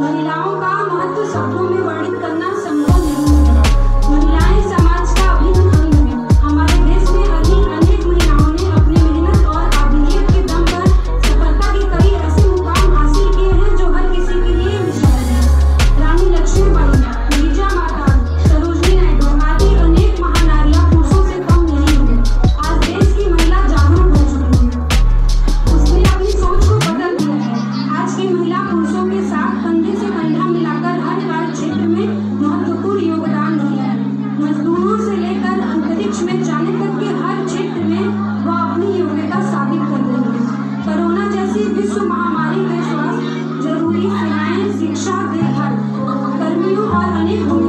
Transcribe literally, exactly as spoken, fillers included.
महिलाओं का महत्व शब्दों में वर्णित करना संभव नहीं है। महिलाएं समाज का अभिन्न अंग है। हमारे देश में अनेक अनेक महिलाओं ने अपनी मेहनत और काबिलियत के दम पर सफलता के कई ऐसे मुकाम हासिल किए हैं जो हर किसी के लिए मिसाल है। रानी लक्ष्मीबाई, गिरिजा माता, सरोजिनी नायडू आदि अनेक महानारियां पुरुषों से कम नहीं हुई। आज देश की महिला जागरूक हो चुकी है। उसने अपनी सोच को बदल दिया है। आज की महिला पुरुषों के साथ कंधे से कंधा मिलाकर हर कार्य क्षेत्र में महत्वपूर्ण योगदान दिया है। मजदूरों से लेकर अंतरिक्ष में जाने तक के हर क्षेत्र में वह अपनी योग्यता साबित कर रही है। कोरोना जैसी विश्व महामारी के स्वास्थ्य, जरूरी सेवाएं, शिक्षा, देखभाल कर्मियों और अनेक